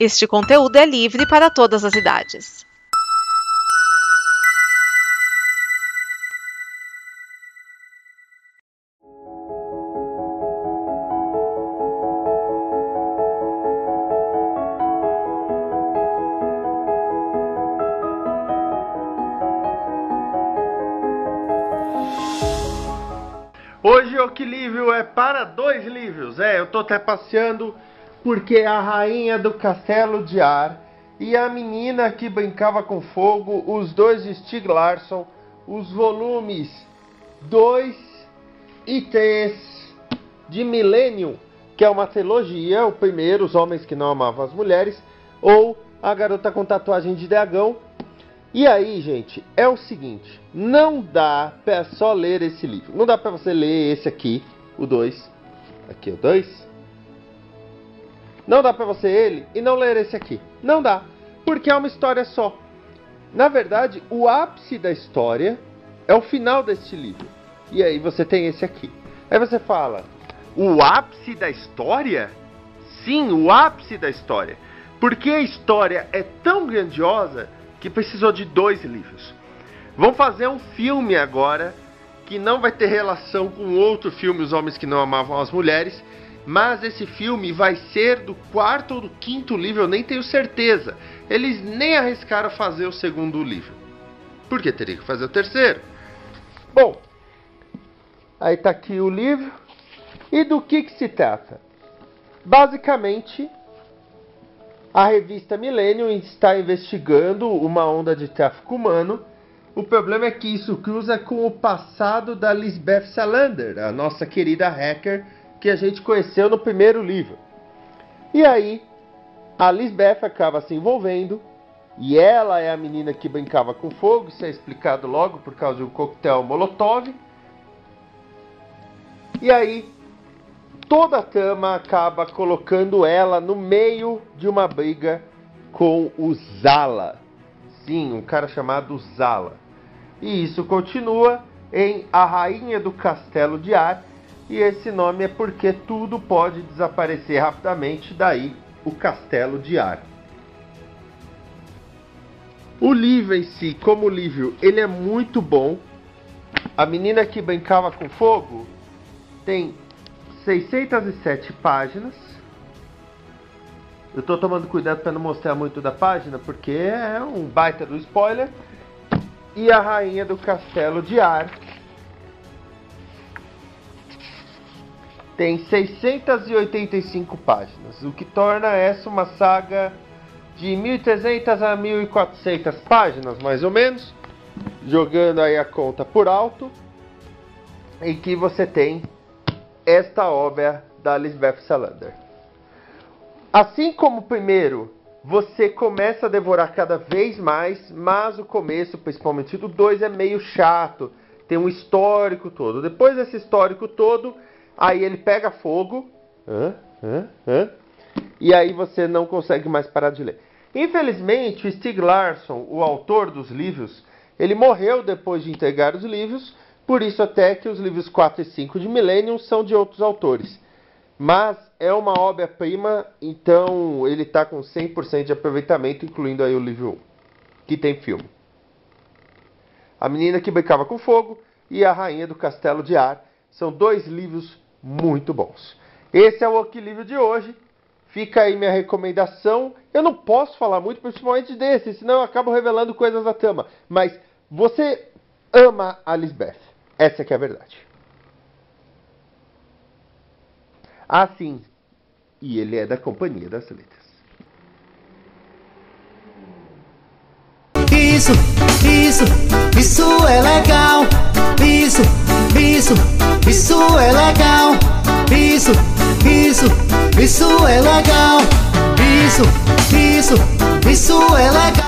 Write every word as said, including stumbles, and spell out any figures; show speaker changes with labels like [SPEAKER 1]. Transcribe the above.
[SPEAKER 1] Este conteúdo é livre para todas as idades.
[SPEAKER 2] Hoje o que livro é para dois livros. É, eu tô até passeando porque a Rainha do Castelo de Ar e a Menina que Brincava com Fogo, os dois de Stieg Larsson, os volumes dois e três de Millennium, que é uma trilogia, o primeiro, Os Homens que Não Amavam as Mulheres, ou A Garota com Tatuagem de Dragão. E aí, gente, é o seguinte, não dá pra só ler esse livro. Não dá pra você ler esse aqui, o dois. Aqui o dois. Não dá pra você ele e não ler esse aqui. Não dá, porque é uma história só. Na verdade, o ápice da história é o final deste livro. E aí você tem esse aqui. Aí você fala, o ápice da história? Sim, o ápice da história. Porque a história é tão grandiosa que precisou de dois livros. Vão fazer um filme agora, que não vai ter relação com outro filme, Os Homens que Não Amavam as Mulheres, mas esse filme vai ser do quarto ou do quinto livro, eu nem tenho certeza. Eles nem arriscaram fazer o segundo livro, porque teria que fazer o terceiro. Bom, aí tá aqui o livro. E do que que se trata? Basicamente, a revista Millennium está investigando uma onda de tráfico humano. O problema é que isso cruza com o passado da Lisbeth Salander, a nossa querida hacker que a gente conheceu no primeiro livro. E aí, a Lisbeth acaba se envolvendo, e ela é a menina que brincava com fogo, isso é explicado logo por causa de um coquetel Molotov. E aí, toda a trama acaba colocando ela no meio de uma briga com o Zala. Sim, um cara chamado Zala. E isso continua em A Rainha do Castelo de Ar. E esse nome é porque tudo pode desaparecer rapidamente, daí o Castelo de Ar. O livro em si, como livro, ele é muito bom. A Menina que Brincava com Fogo tem seiscentas e sete páginas. Eu estou tomando cuidado para não mostrar muito da página, porque é um baita do spoiler. E A Rainha do Castelo de Ar tem seiscentas e oitenta e cinco páginas, o que torna essa uma saga de mil e trezentas a mil e quatrocentas páginas, mais ou menos, jogando aí a conta por alto, em que você tem esta obra da Lisbeth Salander. Assim como o primeiro, você começa a devorar cada vez mais, mas o começo, principalmente do dois, é meio chato. Tem um histórico todo. Depois desse histórico todo, aí ele pega fogo. Hã? Hã? Hã? E aí você não consegue mais parar de ler. Infelizmente, o Stieg Larsson, o autor dos livros, ele morreu depois de entregar os livros. Por isso até que os livros quatro e cinco de Millennium são de outros autores. Mas é uma obra-prima, então ele está com cem por cento de aproveitamento, incluindo aí o livro um, que tem filme. A Menina que Brincava com Fogo e A Rainha do Castelo de Ar são dois livros muito bons. Esse é o que livro de hoje. Fica aí minha recomendação. Eu não posso falar muito, principalmente desse, senão eu acabo revelando coisas da trama. Mas você ama a Lisbeth. Essa que é a verdade. Ah, sim. E ele é da Companhia das Letras.
[SPEAKER 3] Isso, isso, isso é legal. Isso, isso, isso é legal. Isso, isso, isso é legal. Isso, isso, isso é legal.